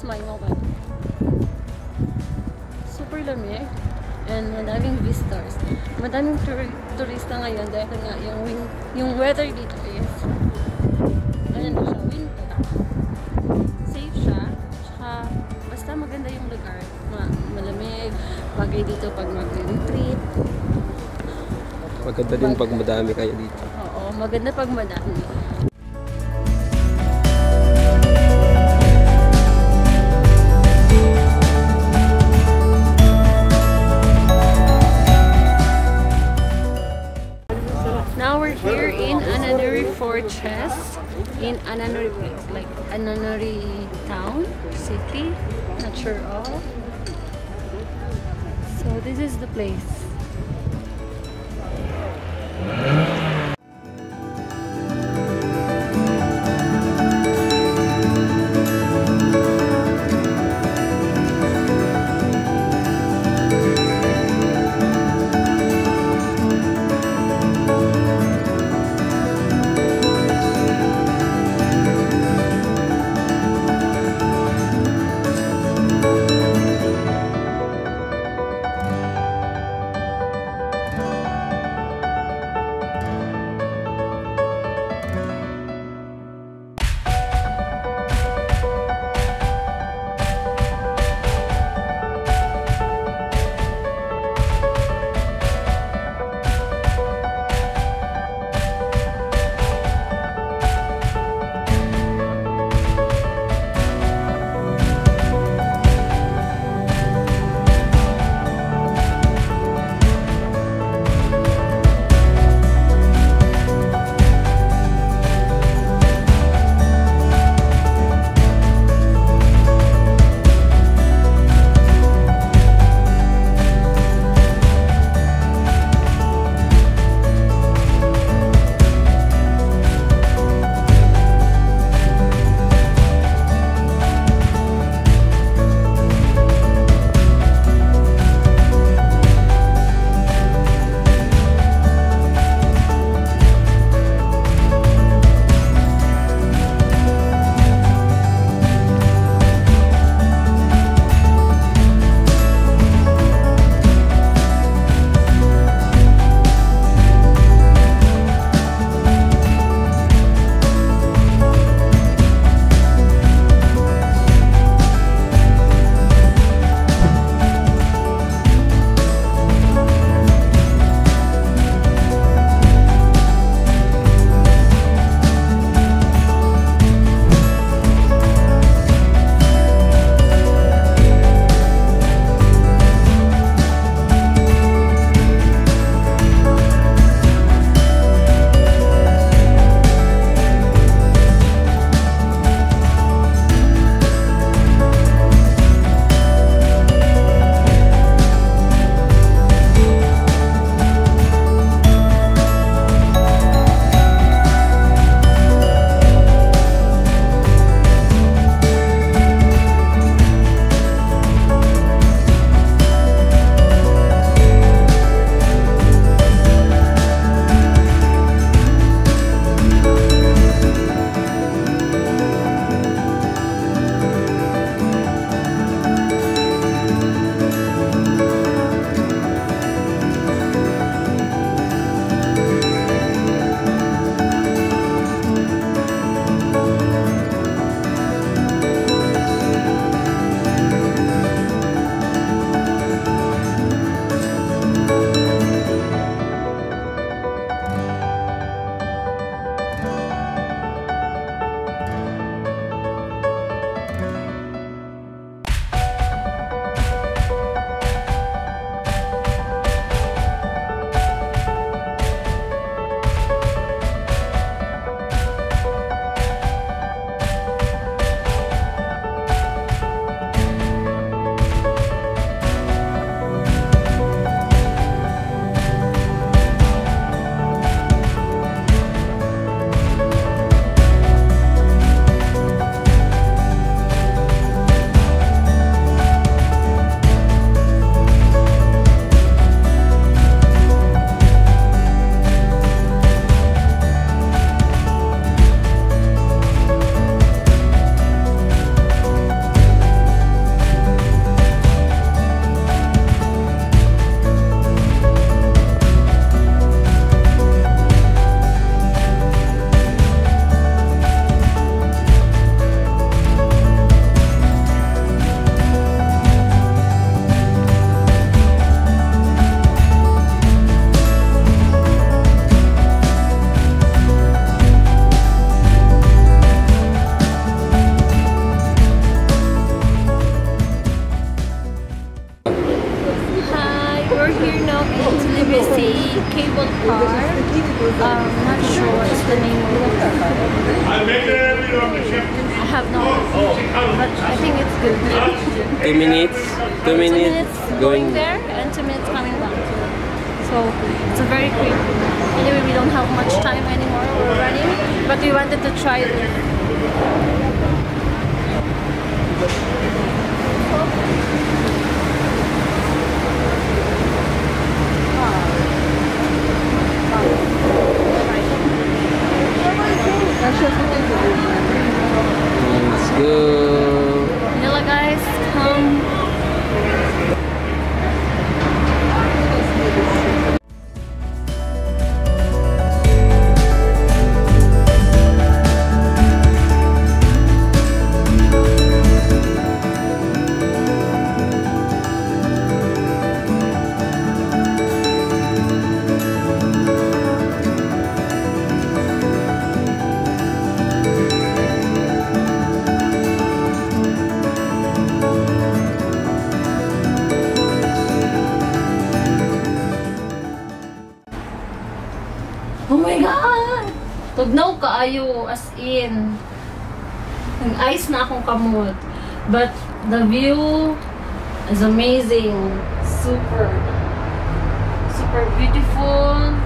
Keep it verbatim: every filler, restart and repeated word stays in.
my moment. Super lamig. And madaming visitors. Madaming tur turista ngayon dahil nga yung, win yung weather dito is ano na siya, winter. Safe siya. Tsaka basta maganda yung lugar. Ma malamig. Bagay dito pag mag-retreat. Maganda din pag madami kayo dito. Oo, maganda pag madami. Now we're here in another fortress in another place, like another town, city, not sure of. So this is the place. Um, not sure what's the name of it. I have no idea, but I think it's good. Two minutes, two Two minutes, minutes going there and two minutes coming back. So it's a very quick. Anyway, we don't have much time anymore. We're running, but we wanted to try this. Let's go. Vanilla guys, come. Oh my God! Tugnaw kaayo, as in. Nag-ice na akong kamot. But the view is amazing. Super, super beautiful.